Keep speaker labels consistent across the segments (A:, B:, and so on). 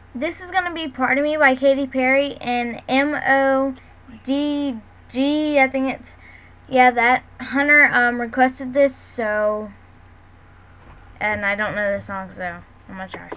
A: This is gonna be "Part of Me" by Katy Perry and MODG. I think it's, yeah, that Hunter requested this, so, and I don't know the song, so I'm gonna try.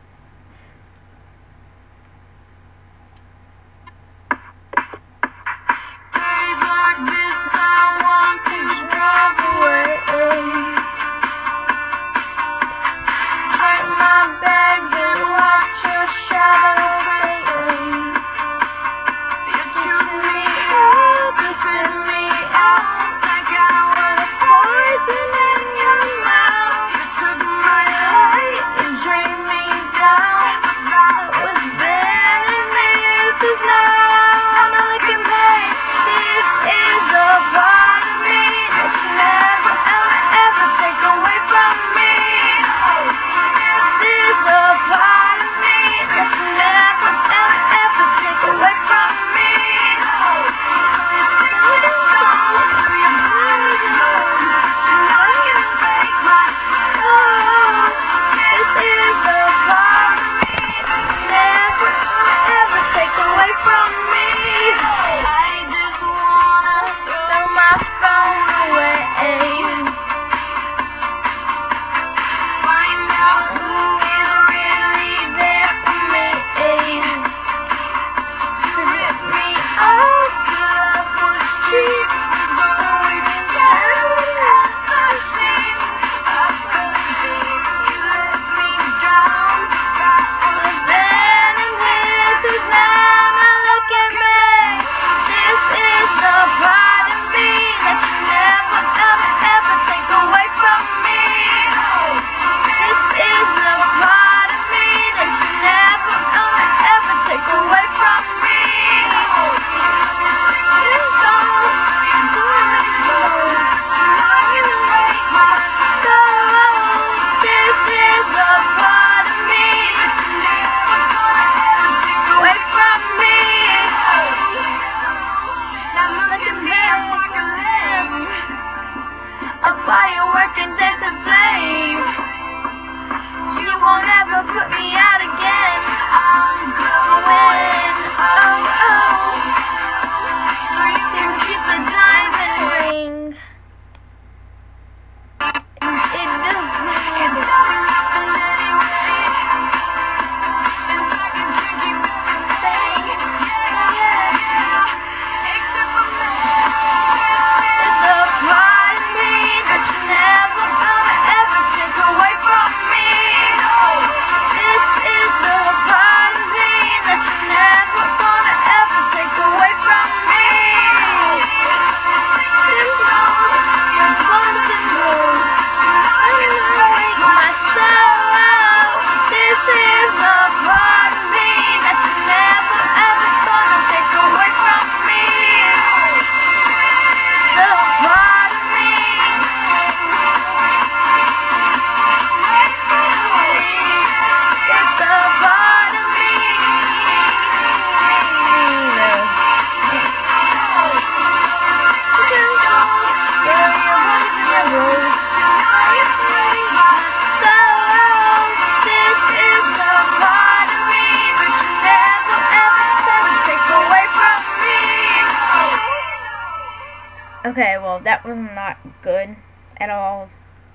A: Okay, well, that was not good at all.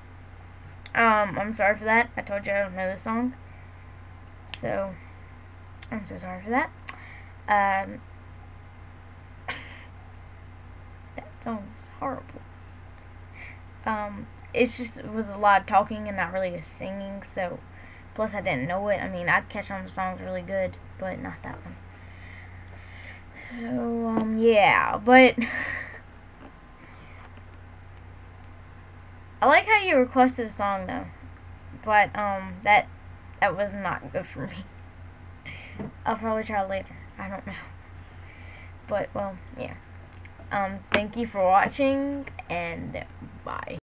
A: I'm sorry for that. I told you I don't know the song. So, I'm so sorry for that. That song's horrible. It was a lot of talking and not really a singing, so, plus I didn't know it. I mean, I'd catch on the songs really good, but not that one. So, yeah, but I like how you requested a song though, but that was not good for me. I'll probably try later. I don't know. But well, yeah. Thank you for watching, and bye.